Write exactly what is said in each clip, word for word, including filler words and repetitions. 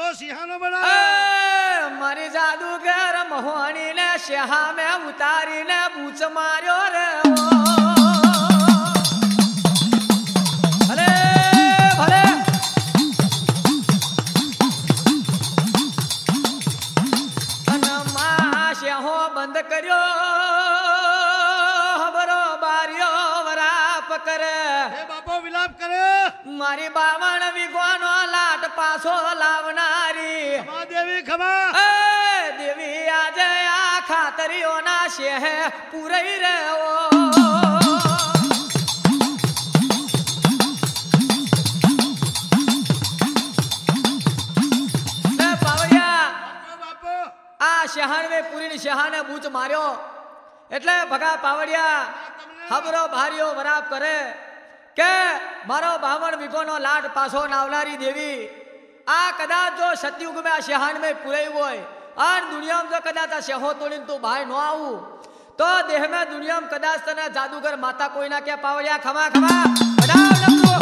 સિંહાનો બનાવો મારી જાદુગર મહોણી ને શેહા મેં ઉતારીને બૂચ માર્યો રે ભલે ભલે અને મા શેહો બંધ કર્યો હબરો બાર્યો વરાપ કરે હે બાપો વિલાપ કરે મારી બાવણ વિગવાનો લાટ પાછો લાવનારી ખમા દેવી ખમા દેવી આજે આ ખાતરીઓના શેહ પૂરઈ રહ્યો પાવડિયા આ શહાણ પૂરી શહાને બૂચ માર્યો એટલે ભગા પાવડિયા હબરો ભાર્યો વરાપ કરે કે મારો બાવણ વિગોનો લાટ પાછો નાવનારી દેવી આ કદાચ જો સતયુગમાં આ શહાણ મેં પૂરાયું હોય અને દુનિયામાં જો કદાચ આ શેહો તોડીને તું બહાર ન આવું તો દેહ મેં દુનિયામાં કદાચ તને જાદુગર માતા કોઈ ના કે પાવડિયા ખમા ખમા બડાવ લખો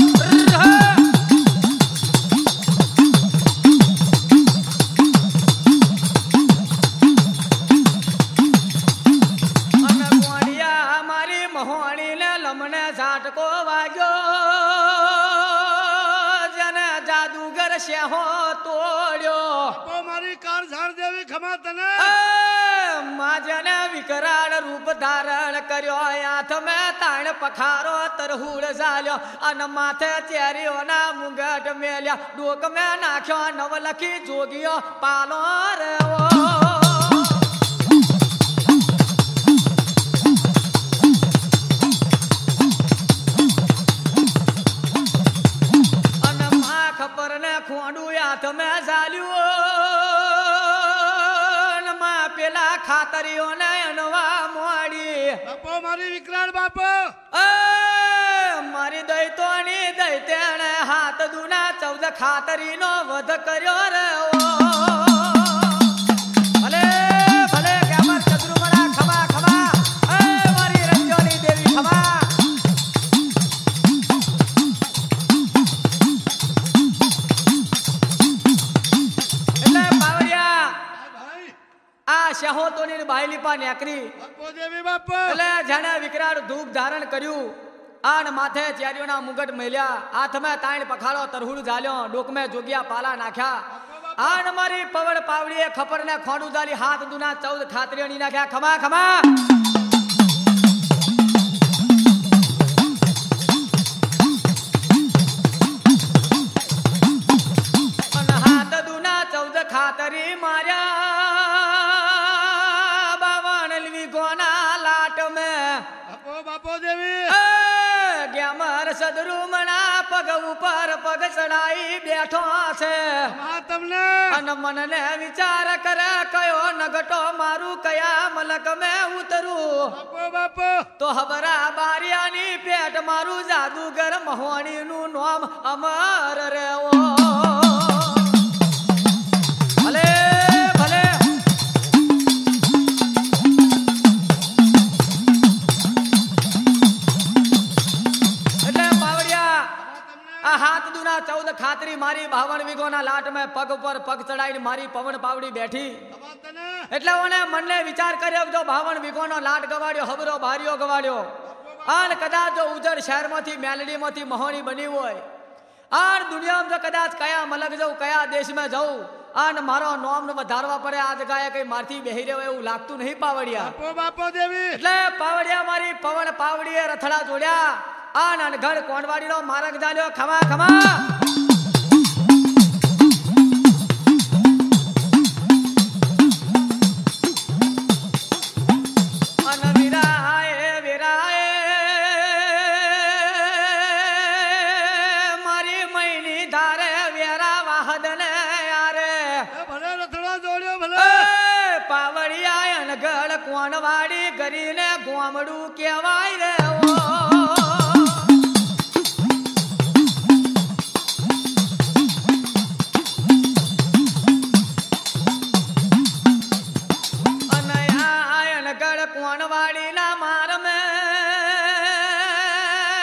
અને કોડિયા મારી મહોણી ને લમને ઝાટકો વાગ્યો જને જાદુગર શેહો તોડ્યો બાપો મારી કાર ઝાડ દેવી ખમા તને માજને વિકરાળ રૂપ ધારણ કર્યો હાથ મેં તાણ પખારો તરહુડ ઝાલ્યો અને માથે ચેરીઓના મુંગટ મેલ્યા ડોક મેં નાખ્યો નવલખી જોગીઓ પાલો રેવો અને મા ખબર ને ખોંડું હાથ મેં ઝાલ્યું પેલા ખાતરીઓને અનવા મોડી બાપો મારી વિકરાળ બાપો મારી દૈતોની દૈત્યણે હાથ દુના ચૌદ ખાતરીનો વધ કર્યો રે ભલે ભલે કેમર ચતુર્મણા ખમા ખમા એ મારી રંજોની દેવી ખમા એટલે પાવડિયા આ શહોતોની બાયલી પા નેકરી બાપો દેવી બાપો એટલે જેને વિકરાળ ધૂપ ધારણ કર્યું આન માથે ચેરીઓના મુગટ મેલ્યા હાથમાં તાણ પખાડો તરહુડ ઝાલ્યો ડોકમે જોગિયા પાલા નાખ્યા આન મારી પવડ પાવડીએ ખપર ને ખોડું ઝાલી હાથ દુના ચૌદ ખાતરીઓની નાખ્યા ખમા ખમા અને હાથ દુના ચૌદ ખાતરી માર્યા બાપો બાપો દેવી ગ્યામર સદરૂમણા પગ ઉપર પગ ચડાઈ બેઠો છે ખમા તમને અને મનને વિચાર કરે કયો નગટો મારું કયા મલક મેં ઉતરું બાપો બાપો તો હબરા બારિયાની પેટ મારું જાદુગર મહોણી નું નામ અમર રેવો ભલે ભલે આ હાથ દુના ચૌદ ખાતરી મારી બાવન વિગોના લાટ મેં પગ ઉપર પગ ચડાઈને મારી પવન પાવડી બેઠી એટલે ઓને મનને વિચાર કર્યો જો બાવન વિગોનો લાટ ગવાડ્યો હબરો ભાર્યો ગવાડ્યો આન કદાચ જો ઉજળ શહેરમાંથી મેલડીમાંથી મહોણી બની હોય આન દુનિયામાં જો કદાચ કયા મલક જવું કયા દેશમાં જવું આન મારો નોમ વધારવા પડે આ જગ્યાએ કઈ મારથી બેહી રહ્યો એવું લાગતું નહીં પાવડિયા બાપો બાપો દેવી એટલે પાવડિયા મારી પવન પાવડીએ રથડા જોડ્યા આ નાનગઢ કોંડવાડીનો માર્ગ જાલ્યો ખમા ખમા અન વિરાય વિરાય મારી મૈની ધારે વેરા વાહદને યારે ભલે રથડો જોડ્યો ભલે પાવડિયા અનગઢ કોંડવાડી કરીને ગોમડું કહેવાય રે કોણવાડીના માર મે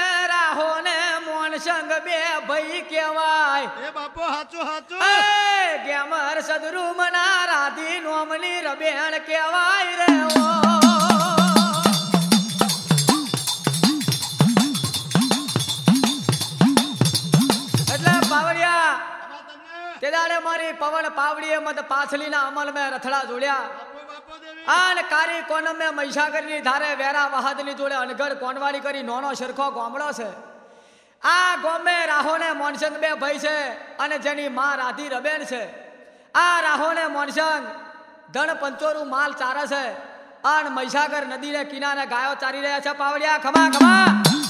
રાહો ને મોન સંગ બે ભાઈ કહેવાય એ બાપો હાચું હાચું એ ગેમર સદરુ મના રાધી નોમની રબેણ કહેવાય રે ઓ એટલે પાવડિયા તે દાડે મારી પવન પાવડીએ મત પાછલીના અમલ મેં રથડા જોડ્યા બાપો બાપો દેવી આન કારી કોનમ મેં મહીસાગરની ધારે વેરા વહાદની જોડે અનગઢ કોનવાડી કરી નોનો સરખો ગામડો છે આ ગોમે રાહોને મોનસંગ બે ભાઈ છે અને જેની માં રાધી રબેન છે આ રાહોને મોનસંગ ધણ પંચોરું માલ ચારે છે આન મહીસાગર નદીને કિનારે ગાયો ચારી રહ્યા છે પાવડિયા ખમા ખમા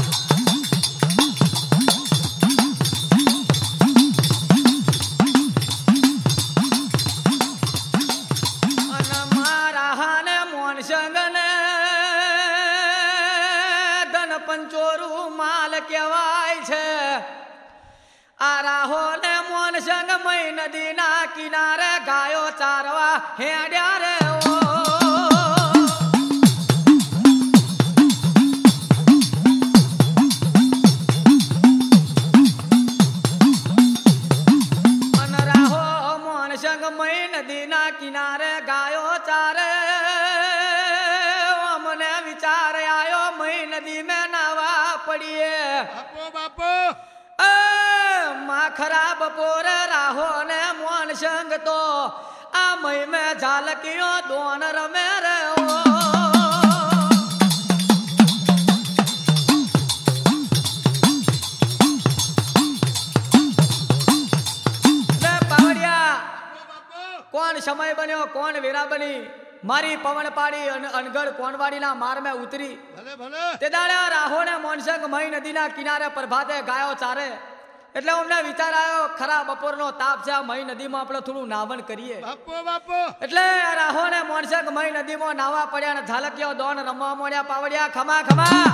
પંચોરું માલ કહેવાય છે આ રાહો ને મોન સંગ મય નદીના કિનારે ગાયો ચારવા હેડ્યા રે ઓ અન રાહો મોન સંગ મય નદીના કિનારે ગાયો ચારે અમને વિચાર આયો મય નદી મેં નાવા પડીએ બાપો બાપો માં ખરાબ પોર રાહો ને મોન સંગ તો આ મય મેં ઝાલકીઓ દોન રમે રે ઓ લે પાવડિયા કોણ સમય બન્યો કોણ વીરા બની મારી પવન પાડી અનગઢ કોનવાડીના માર મેં ઉતરી ભલે ભલે તે દાડે રાહો ને મોનસંગ મહી નદીના કિનારે પ્રભાતે ગાયો ચારે એટલે અમને વિચાર આવ્યો ખરા બપોરનો તાપ છે આ મહી નદીમાં આપણે થોડું નાવન કરીએ બાપો બાપો એટલે રાહો ને મોનસંગ મહી નદીમાં નાવા પડ્યા ને ઝાલકીઓ દોન રમવા મળ્યા પાવડિયા ખમા ખમા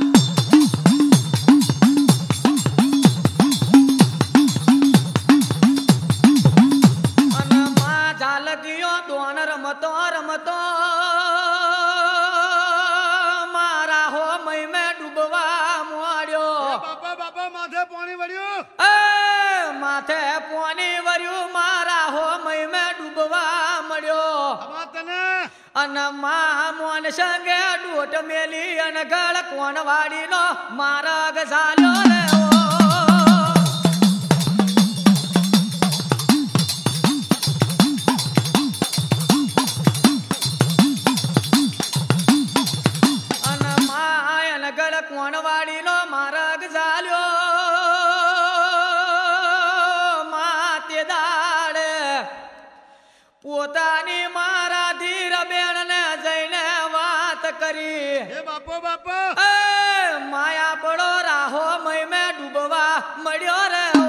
અને માં ઝાલકીઓ દોન રમતો રમતો મારા હો મય મેં ડૂબવા મોડ્યો બાપા બાપા માથે પાણી વળ્યું એ માથે પોની વર્યું મારા હો મય મેં ડૂબવા મળ્યો આમાં તને અને મા મોન સંગે ડોટ મેલી અને ગળ કોણ વાડીનો માર્ગ ઝાલ્યો રે ઓ અને મા અને ગળ કોણ વાડીનો માર્ગ ઝાલ્યો મા તે દાડે પોતાની મારા ધીર બેન ને જઈને વાત કરી હે બાપો બાપો એ માયા પડો રાહો મય મેં ડૂબવા મળ્યો રે ઓ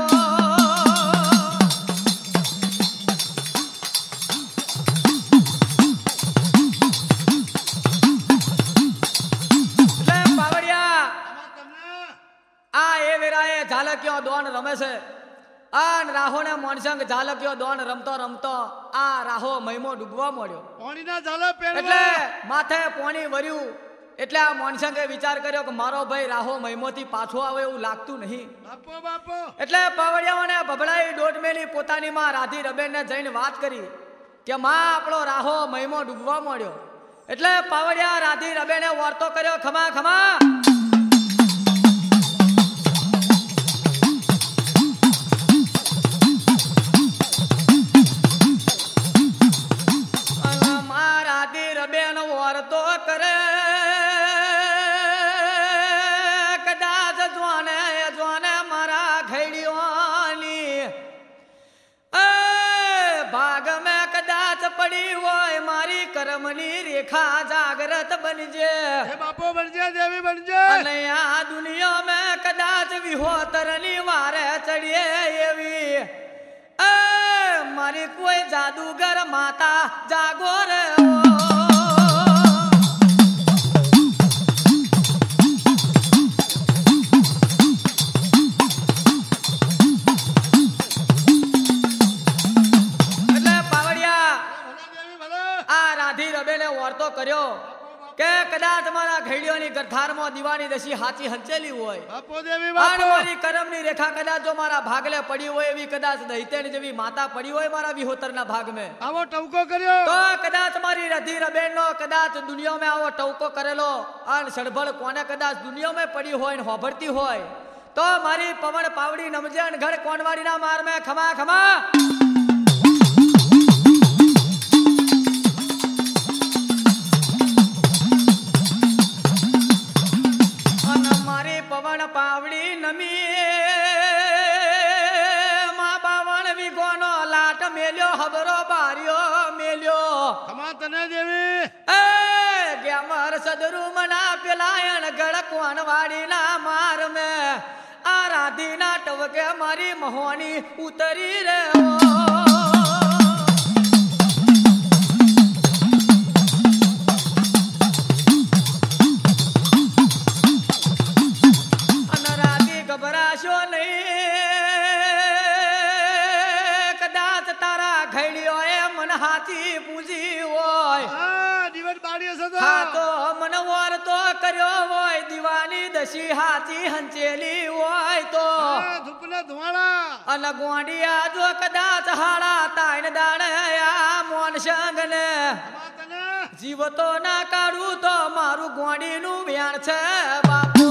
લે પાવડિયા આમાં તને આ એ વેરાએ ઝાલકીઓ દોન રમે છે આન રાહો ને મોનસંગ ઝાલકીઓ દોન રમતો રમતો આ રાહો મયમો ડૂબવા મળ્યો પાણીના ઝાલા એટલે પહેરવા માથે પોણી વર્યું એટલે આ મોનસંગે વિચાર કર્યો કે મારો ભાઈ રાહો મહિમોથી પાછો આવે એવું લાગતું નહીં બાપો બાપો એટલે પાવડિયાઓને ભભડાઈ દોઢ મેલી પોતાની માં રાધી રબેનને જઈને વાત કરી કે માં આપણો રાહો મહિમો ડૂબવા મળ્યો એટલે પાવડિયા રાધી રબેને વર્તો કર્યો ખમા ખમા અને માં રાધી રબેન વર્તો કરે કદાચ જોને જોને મારા ઘડીઓની એ ભાગ મેં કદાચ પડી હોય મારી કર્મની રેખા જાગૃત બનજે હે બાપો બનજે દેવી બનજે અને આ દુનિયા મેં કદાચ વિહોતરની વારે ચડીએ એવી એ મારી કોઈ જાદુગર માતા જાગો રે ઓ એટલે પાવડિયા ભલે દેવી ભલે આ રાધી રબેને વર્તો કર્યો કે કદાચ મારા ઘેડીઓની ગરથારમાં દીવાની દશી હાચી હંચેલી હોય બાપો દેવી અને બાપો મારી કરમની રેખા કદાચ જો મારા ભાગલે પડી હોય એવી કદાચ દૈત્યની જેવી માતા પડી હોય મારા વિહોતરના ભાગમાં આવો ટવકો કર્યો તો કદાચ મારી રધી રબેનનો કદાચ દુનિયામાં આવો ટવકો કરેલો અને સડભળ કોને કદાચ દુનિયામાં પડી હોય ને હોભરતી હોય તો મારી પવન પાવડી નમજે અને ઘડ કોનવાડીના માર મે ખમા ખમા પવન પાવડી નમી મા બાવણ વિગોનો લાટ મેલ્યો હબરો બાર્યો મેલ્યો ખમા તને દેવી એ ગ્યામર સદરુ મના પેલાયણ ગળ કોનવાડી ના માર મે આ રાધી ના ટવકે મારી મહોની ઉતરી રે ગભરાશો નહીં કદાચ તારા ઘેડીઓ એ મન હાથી પૂજી હોય હા દિવસ બાડી હશે તો હા તો મન વર તો કર્યો હોય દીવાની દશી હાથી હંચેલી હોય તો હા ધૂપના ધુવાળા અને ગોંડિયા જો કદાચ હાડા તાઈન દાણયા મોન સંગ ને ખમા તને જીવતો ના કાઢું તો મારું ગોંડીનું વ્યાણ છે બાપો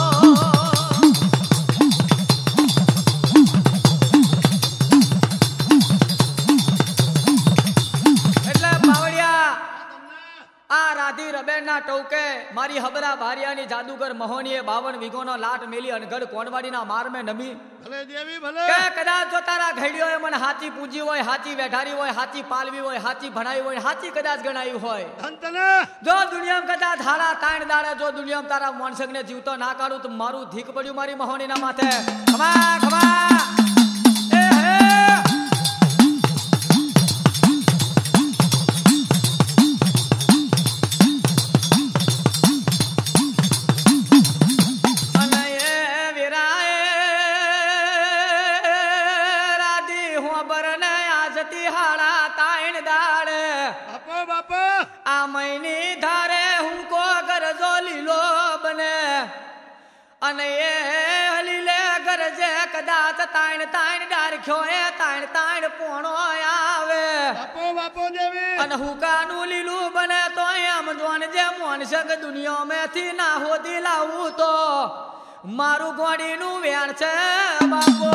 રાધી રબેના ટોકે મારી હબરા ભારિયાની જાદુગર મહોનીએ બાવન વિગોનો લાટ મેલી અનગઢ કોણવાડીના માર મે નમી ભલે દેવી ભલે કે કદાચ જો તારા ઘેડીઓએ મને હાચી પૂજી હોય હાચી વેઠારી હોય હાચી પાલવી હોય હાચી ભણાવી હોય હાચી કદાચ ગણાવી હોય ધન તને જો દુનિયામાં કદાચ હાડા તાણ દાડે જો દુનિયામાં તારા મોનસંગને જીવતો ના કાઢું તો મારું ધીક પડ્યું મારી મહોનીના માથે ખમા ખમા એ હે અને એ હલીલે ગરજે કદાચ તાણ તાણ ડારખ્યો એ તાણ તાણ પોણો આવે બાપો બાપો દેવી અને હુકાનું લીલું બને તો એમ જોન જે મોન સગ દુનિયામાંથી ના હોદી લાવું તો મારું ગોડીનું વેણ છે બાપો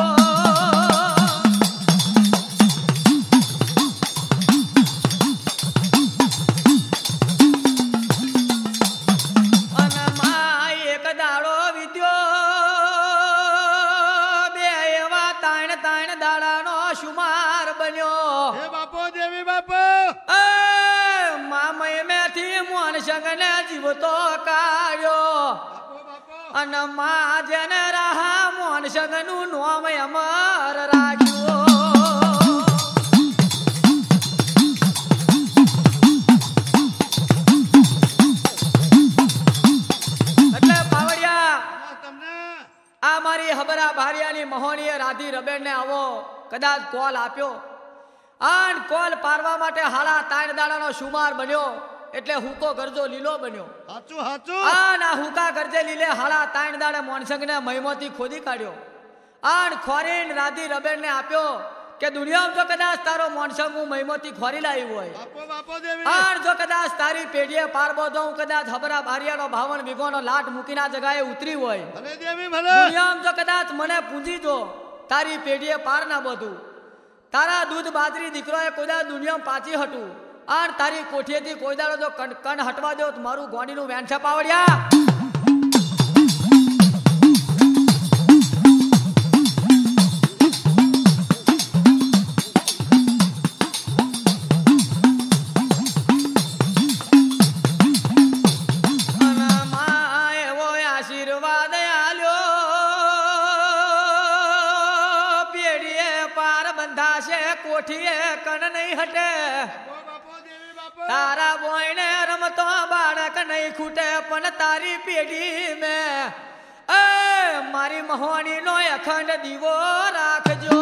સંગને જીવતો કાઢ્યો અને મા જેને રાહા મોન સંગનું નોમ અમર રાખ્યું એટલે પાવડિયા આ મારી હબરા ભારિયાની મહોનીએ રાધી રબેન ને આવો કદાચ કોલ આપ્યો અને કોલ પારવા માટે હાડા તાણ દાડાનો સુમાર બન્યો એટલે હુકો ગરજો લીલો બન્યો હાચું હાચું આ ના હુકા ગરજે લીલે હાડા તાણ દાડે મોનસંગને મહિમોથી ખોદી કાઢ્યો આન ખોરીન રાધી રબેન ને આપ્યો કે દુનિયામાં જો કદાચ તારો મોનસંગ હું મહિમોથી ખોરી લાવી હોય બાપો બાપો દેવી આન જો કદાચ તારી પેઢીએ પારબો દઉં કદાચ હબરા ભારિયાનો બાવન વિગોનો લાટ મૂકીના જગાએ ઉતરી હોય ભલે દેવી ભલે દુનિયામાં જો કદાચ મને પૂંજી જો તારી પેઢીએ પાર ના બધું તારા દૂધ બાજરી દીકરોએ કોઈ દુનિયામાં પાછી હટું આર તારી કોઠીએથી કોઈ દાડો જો કણ હટવા દો તો મારું ગોંડીનું વેણ છે પાવડિયા એવો આશીર્વાદ આલ્યો પેઢીએ પાર બંધાશે કોઠીએ કણ નહીં હટે તારા બોયને રમતો બાળક નહીં ખૂટે પણ તારી પેઢી મે એ મારી મહોની નો અખંડ દીવો રાખજો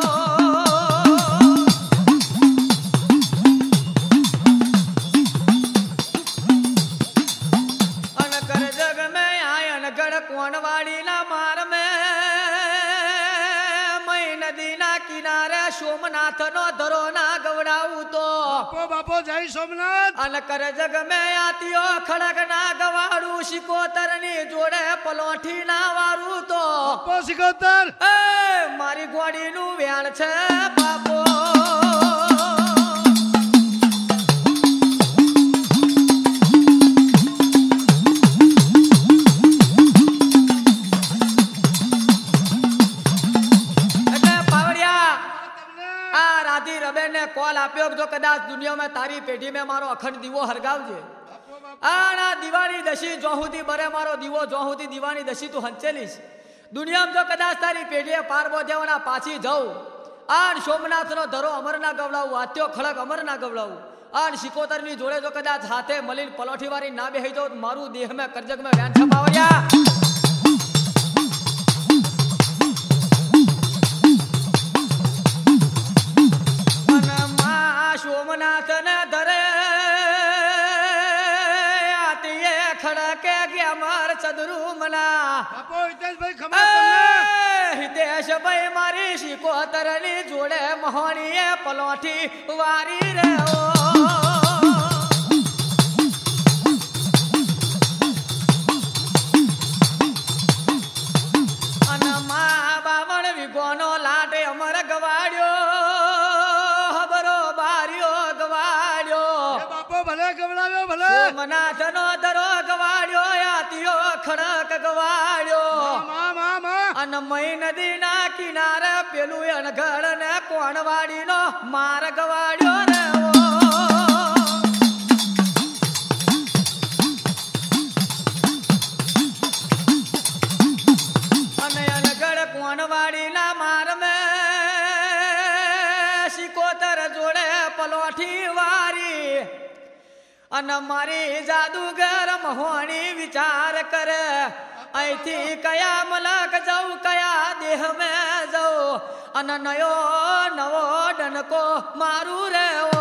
સોમનાથ નો ધરો ના ગવડાવું તો બાપો બાપો જય સોમનાથ. અન કર જગ મે આતિયો ખડક ના ગવાડું શિકોતર ની જોડે પલોઠી ના વારું તો બાપો સિકોતર. એ મારી ગોડી નું વ્યાણ છે બાપો. કોલ આપ્યો જો કદાચ દુનિયામાં તારી પેઢી મેં મારો અખંડ દીવો હરગાવજે. આ દિવાળી દશી જોહુદી બરે મારો દીવો જોહુદી દિવાળી દશી તું હંચેલીશ. દુનિયામાં જો કદાચ તારી પેઢીએ પારબો દેવાના પાછી જાઉં આન સોમનાથ નો ધરો અમર ના ગવડાવું આત્યો ખડક અમર ના ગવડાવું આન શિકોતર ની જોડે જો કદાચ હાથે મલીન પલોઠી વાળી ના બેહી જાઉં મારું દેહ મેં કરજગ મેં વ્યાન છપાવર્યા. સોમનાથ ને ધરે આતીએ ખડકે ગયા માર ચદરુ મના. બાપો હિતેશભાઈ ખમા તમને. હિતેશભાઈ મારી શિકોતર ની જોડે મહોણીએ પલોઠી વારી રે ઓ. અને મા બાવણ વિગોનો લાડે અમર ગવાડ્યો ભલે ગવડાવ્યો ભલે. સોમનાથ નો ધરો ગવાડ્યો આતિયો ખડક ગવાડ્યો. મા મા મા અનમય નદી ના કિનારે પેલું અણઘડ ને કોણવાડી નો માર ગવાડ્યો રે ઓ. અને અણઘડ કોણવાડી ના માર મે શિકોતર જોડે પલોઠી વારી. અને મારી જાદુગર મહોણી વિચાર કરે અહીંથી કયા મલક જાઉં કયા દેહ મેં જાઉં અને નયો નવો ડનકો મારું રે ઓ.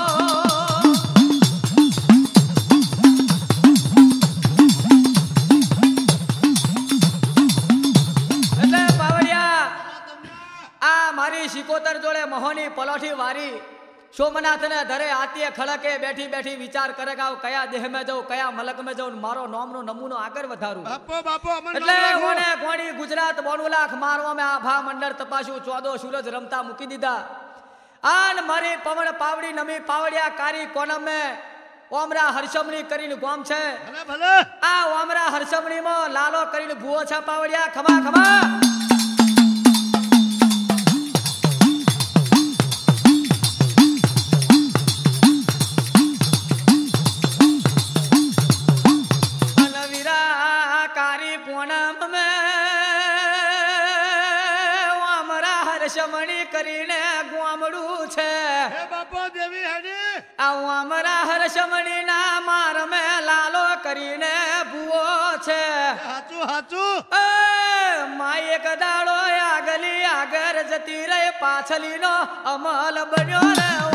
એટલે પાવડિયા આ મારી શિકોતર જોડે મહોની પલોઠી વારી સોમનાથ ને ધરે આતીએ ખડકે બેઠી બેઠી વિચાર કરે કે કયા દેહ માં જાઉં કયા મલક માં જાઉં મારો નામનો નમૂનો આગળ વધારું. બાપો બાપો અમન એટલે કોને કોણી ગુજરાત બોનું લાખ મારવા મેં આભા મંડળ તપાસ્યું ચોદો સૂરજ રમતા મૂકી દીધા. આન મારી પવન પાવડી નમી પાવડિયા કારી કોનમ મે ઓમરા હરસમણી કરીને ગોમ છે. ભલે ભલે. આ ઓમરા હરસમણી માં લાલો કરીને ભૂવો છે પાવડિયા ખમા ખમા. હરસમણી કરીને ગોમડું છે. હે બાપો દેવી હેડી. આવું અમારા હરસમણી ના માર મે લાલો કરીને ભૂવો છે. હાચું હાચું. માય એક દાડો આગલી આગળ જતી રે પાછલી નો અમલ બન્યો રે ઓ.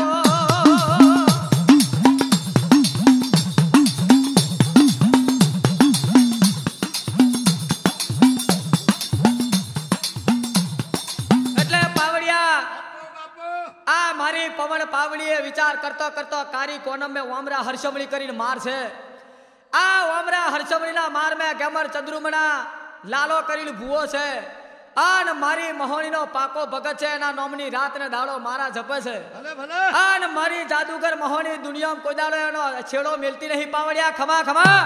મારી પવન પાવડીએ વિચાર કરતો કરતો કારી કોનમ મે ઓમરા હરસમણી કરીને માર છે. આ ઓમરા હરસમણી ના માર મે ગેમર ચંદ્રુમણા લાલો કરીને ભૂવો છે. આન મારી મહોણી નો પાકો ભગત છે એના નોમની રાત ને દાડો મારા જપે છે. ભલે ભલે. આન મારી જાદુગર મહોણી દુનિયામાં કોઈ દાડો એનો છેડો મેલતી નહીં પાવડિયા ખમા ખમા.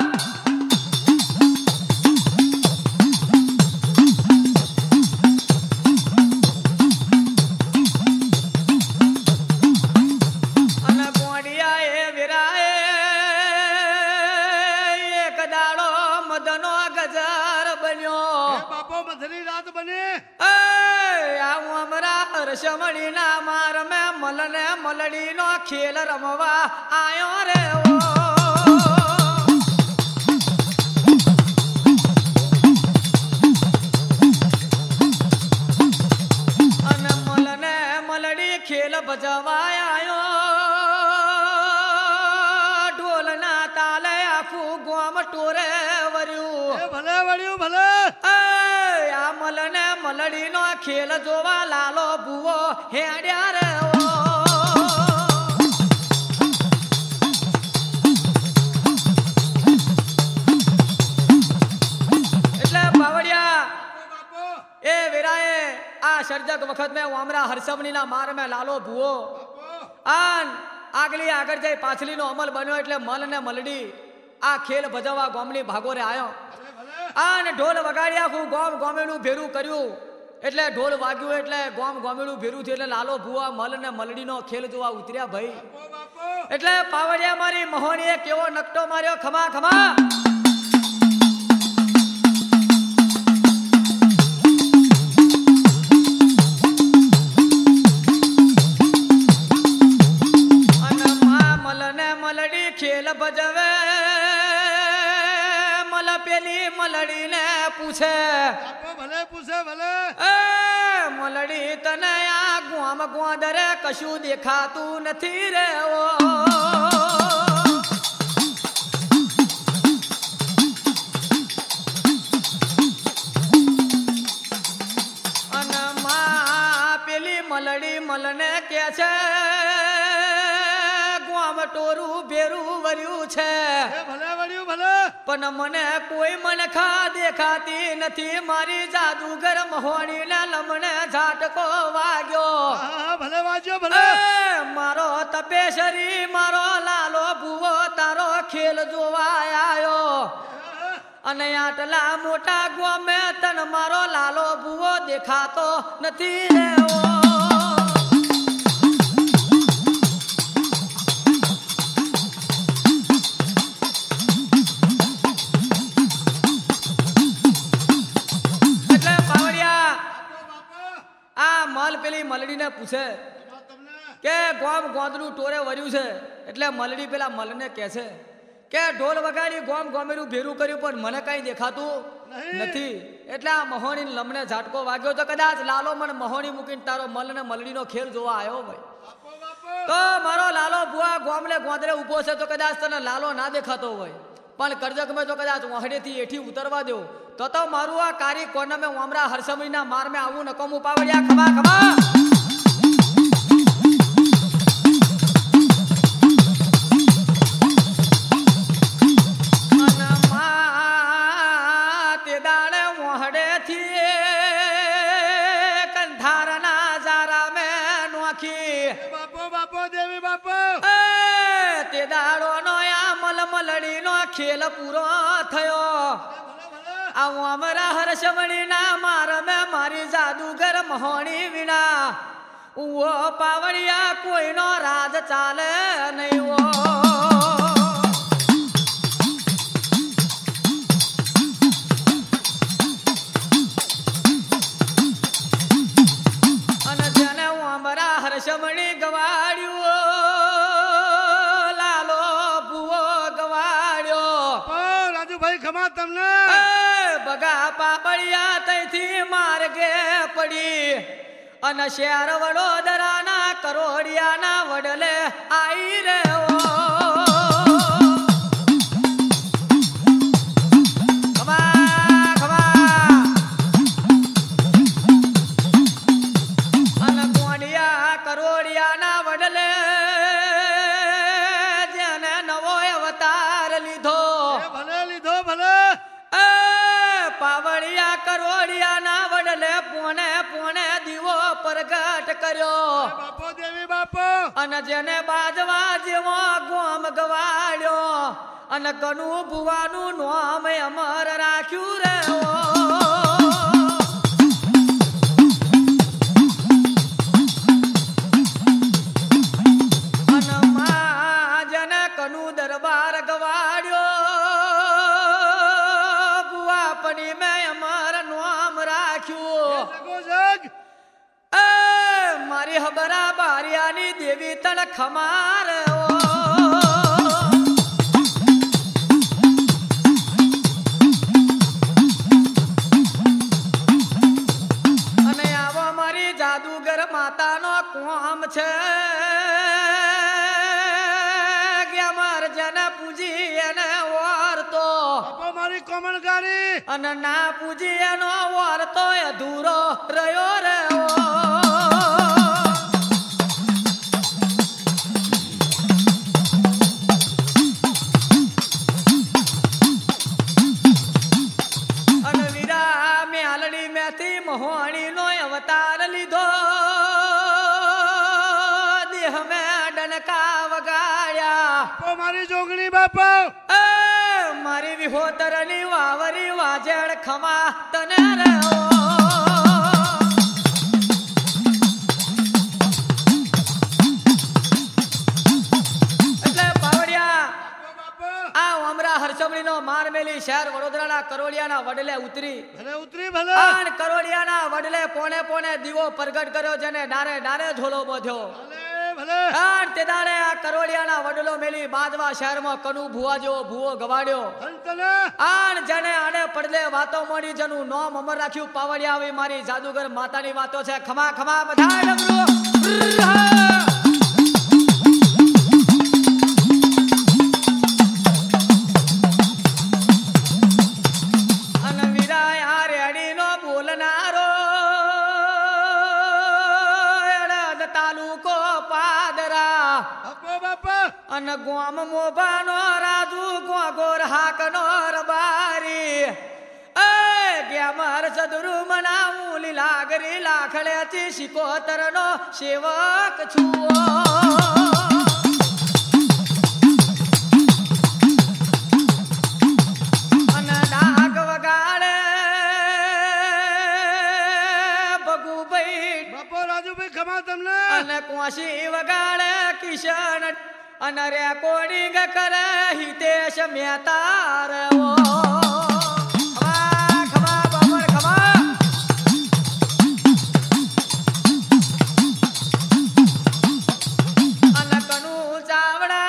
હરસમણી ના માર મે મલને મલડી નો ખેલ રમવા આયો રે ઓ. અને મલને મલડી ખેલ ભજવા આયો. ઢોલ ના તાલે આખું ગોમ ટોરે વર્યું. ભલે વર્યું ભલે. આ મલને મલડીનો ખેલ જોવા લાલો ભૂવો હેડ્યા રે ઓ. એટલે પાવડિયા બાપો એ વેરાએ આ સર્જક વખત મેં વામરા હરસમણી ના માર મેં લાલો ભૂવો બાપો આન આગલી આગળ જઈ પાછલીનો અમલ બન્યો એટલે મલ ને મલડી આ ખેલ ભજવવા ગોમની ભાગોરે આવ્યો. ભલે ભલે આને ઢોલ વગાડ્યા હું ગોમ ગોમેણું ભેરું કર્યું એટલે ઢોલ વાગ્યું એટલે ગોમ ગોમેણું ભેરું થયું એટલે લાલો ભુવા મલ ને મલડીનો ખેલ જોવા ઉતર્યા ભાઈ. બાપો બાપો એટલે પાવડિયા મારી મહોણીએ કેવો નકટો માર્યો ખમા ખમા. અને મા મલ ને મલડી ખેલ ભજવે મલ પેલી મલડીને પૂછે બાપો ભલે પૂછે ભલે એ મલડી તને આ ગોમ ગોદરે કશું દેખાતું નથી રે ઓ. અને મા પેલી મલડી મલને કે છે ગોમ ટોરું ભેરું વર્યું છે એ ભલે વળ્યું ભલે પણ મને કોઈ મનખા દેખાતી નથી. મારી જાદુગર મહોણી ને લમણે ઝાટકો વાગ્યો. હા હા ભલે વાંચ્યો ભલે એ મારો તપેશરી મારો લાલો ભૂવો તારો ખેલ જોવા આવ્યો અને આટલા મોટા ગોમે તન મારો લાલો ભૂવો દેખાતો નથી રે ઓ. એટલે પાવડિયા બાપો આ મલ પેલી મલડીને પૂછે બાપો તમને કે ગોમ ગોંદનું ટોરે વર્યું છે એટલે મલડી પેલા મલને કહે છે કે ઢોલ વગાડી ગોમ ગોમેરું ભેરું કર્યું પણ મને કઈ દેખાતું નહીં. નથી. એટલે આ મહોણી લમણે ઝાટકો વાગ્યો તો કદાચ લાલો મને મહોણી મૂકીને તારો મલ ને મલડીનો ખેલ જોવા આવ્યો ભાઈ. બાપો બાપો તો મારો લાલો ભુવા ગોમને ગોંદરે ઉભો છે તો કદાચ તને લાલો ના દેખાતો હોય પણ કરજક મેં તો કદાચ વાહડેથી એઠી ઉતરવા દો તો તો મારું આ કારી કોને મેં વામરા હરસમણીના માર મેં આવું નકોમું પાવડિયા ખમા ખમા. અને મા તે દાડે વાહડેથી કંધારના જારા મેં નોખી એ બાપો બાપો દેવી બાપો એ તે દાડો નો આ મલમલડી નો ખેલ પૂરો થયો. ભલે ભલે આ અમારા હર્ષમણી ના માર મેં મારી જાદુગર મહોણી વિના ઉવો પાવડિયા કોઈનો રાજ ચાલે નહીં ઓ. અને જેને અમારા હર્ષમણી ગવાડ્યું લાલો ભુવો ગવાડ્યો ઓ રાજુભાઈ ખમા તમને એ બગા પાપડિયા તઈથી માર્ગે પડી અને શહેર વડોદરાના કરોડિયાના વડલે આઈ રે ઓ. ખમા ખમા. અને ગોંડિયા કરોડિયાના વડલે જેને નવો અવતાર લીધો એ ભલે લીધો ભલે એ પાવડિયા કરોડિયાના વડલે પોણે પોણે દીવો પ્રગટ કર્યો એ બાપો દેવી બાપો અને જેને બાજવા જેવો ગોમ ગવાડ્યો અને કનુ ભુવાનું નામ અમર રાખ્યું રે ઓ. અને મા જેને કનુ દરબાર ગવાડ્યો ભુવાપણી મેં અમર નામ રાખ્યું. જગો જગ એ મારી હબરા બારિયાની દેવી તણ ખમાર ઓ. અને આવો મારી જાદુગર માતાનો કોમ છે કે અમાર જન પૂજી એને ઓરતો બાપો મારી કોમણ ગાડી અને ના પૂજી એનો વર તો અધૂરો રહ્યો રે ઓ. અને વીરા મેં હાલડી મેથી મહોણી નો અવતાર લીધો દેહ મેં ડનકા વગાડ્યા ઓ મારી જોગણી બાપા એ મારી વિહોતરની વાવરી વાજળ ખમા તને રે ઓ. એટલે પાવડિયા આ અમરા હરસમણીનો માર મેલી શહેર વડોદરાના કરોડિયાના વડલે ઉતરી ભલે ઉતરી ભલે આન કરોડિયાના વડલે પોણે પોણે દીવો પ્રગટ કર્યો જેને ડારે ડારે ઝોલો બોધ્યો. ભલે ભલે આન તે દાડે આ કરોડિયાના વડલો મેલી બાદવા શહેરમાં કનુ ભુવા જેવો ભુવો ગવાડ્યો. હંતને આન જેને આને પડલે વાતો મળી જેનું નામ અમર રાખ્યું પાવડિયા આવી મારી જાદુગર માતાની વાતો છે. ખમા ખમા બધા ડમરો અને વીરાય આ રેડીનો બોલનારો એડદ તાલુકો પાદરા બાપો બાપા અને ગોમ મોભાનો રાજુ ગોગોર હાકનો રબારી એ ગ્યામર સદરુ મનાવું લીલાગરી લાખડેથી શિકોતરનો સેવક છુઓ. અને ડાક વગાડે ભગુભાઈ બાપો રાજુભાઈ ખમા તમને અને કોશી વગાડે કિશન અને રેકોર્ડિંગ કરે હિતેશ મહેતા રે ઓ. ખમા ખમા બાબર ખમા અને કનુ ચાવડા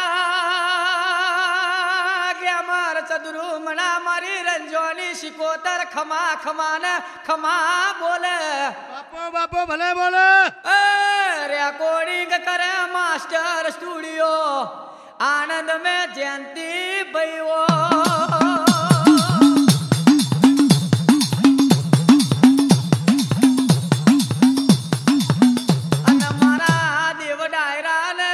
ગયા માર ચદુરુ મણા મારી રંજોની શિકોતર ખમા ખમા ને ખમા બોલે બાપો બાપો ભલે બોલે એ રેકોર્ડિંગ કરે માસ્ટર સ્ટુડિયો આનંદ में જયંતી ભાઈઓ. અને મારા દેવ ડાયરા ને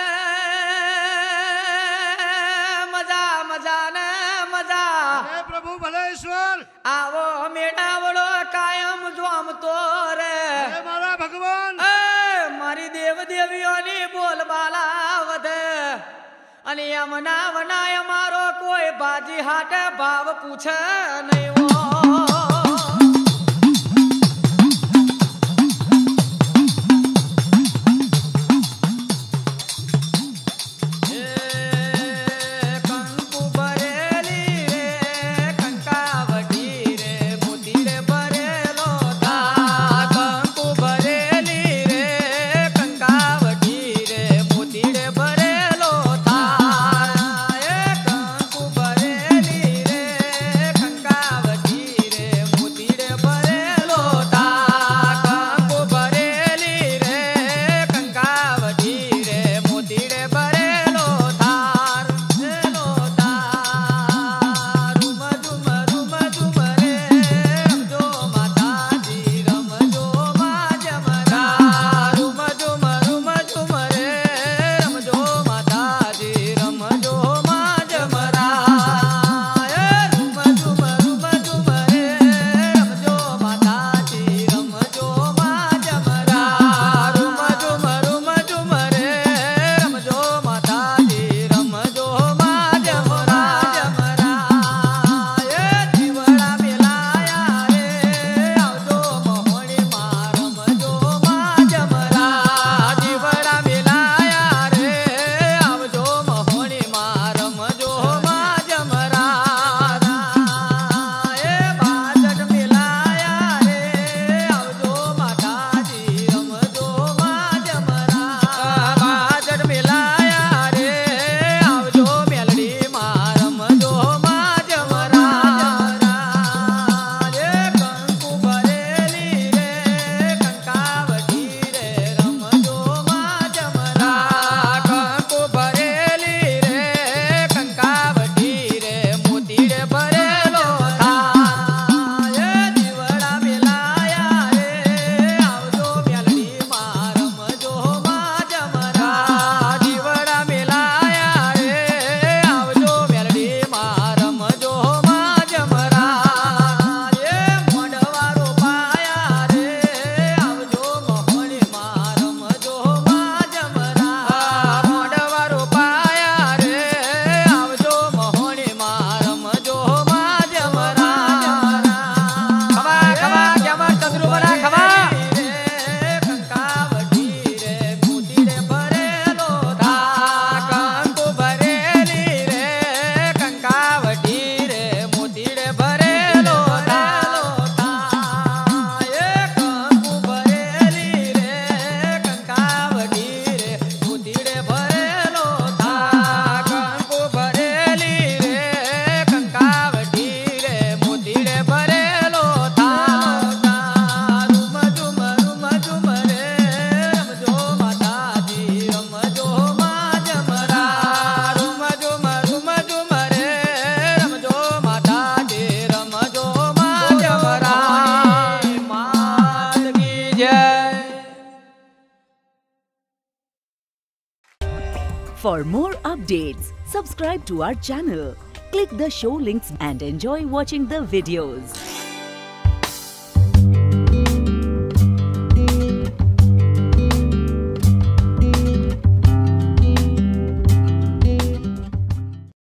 મજા મજા ને મજા હે પ્રભુ ભલે ઈશ્વર આવો મેળાવડો કાયમ જોમતો રે હે મારા ભગવાન એ મારી દેવ દેવીઓની બોલબાલા વધે અને યમના વનાય મારો કોઈ બાજી હાટે ભાવ પૂછે નહીં વો. એ કંકુ ભરેલી રે કંકાવટી રે મોતી રે ભરેલો તા કંકુ ભરેલી રે કંકાવટી રે મોતી રે ભરેલો તા એ કંકુ ભરેલી રે કંકાવટી રે For more updates, subscribe to our channel, click the show links and enjoy watching the videos.